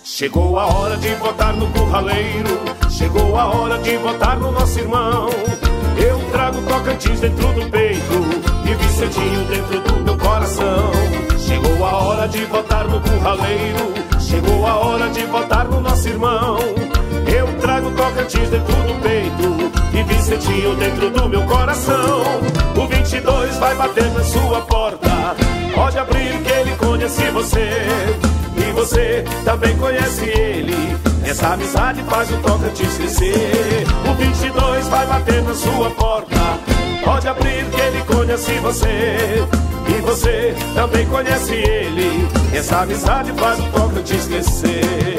Chegou a hora de votar no curraleiro, chegou a hora de votar no nosso irmão. Eu trago Tocantins dentro do peito e Vicentinho dentro do meu coração. Chegou a hora de votar no curraleiro, chegou a hora de votar no nosso irmão. Eu trago Tocantins dentro do peito e Vicentinho dentro do meu coração. O 22 vai bater na sua porta, pode abrir que ele conhece você. E você também conhece ele, essa amizade faz o Tocantins crescer. O 22 vai bater na sua porta, pode abrir que ele conhece você. E você também conhece ele, essa amizade faz o Tocantins crescer.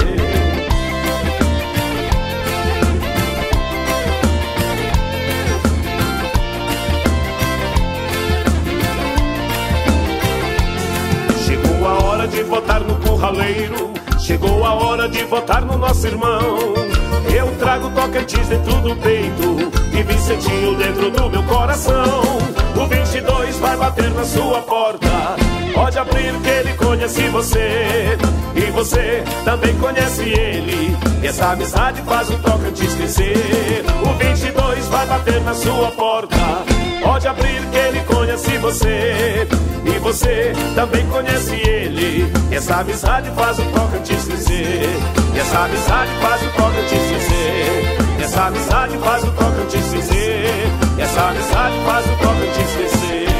Chegou a hora de votar no curraleiro, chegou a hora de votar no nosso irmão. Eu trago Tocantins dentro do peito e Vicentinho dentro do meu coração. O 22 vai bater na sua porta, pode abrir que ele conhece você. E você também conhece ele, essa amizade faz o Tocantins crescer. O 22 vai bater na sua porta, pode abrir que ele conhece você. E você também conhece ele, essa amizade faz o Tocantins crescer. Essa amizade faz o Tocantins crescer. Essa amizade faz o Tocantins crescer. Essa amizade faz o Tocantins crescer.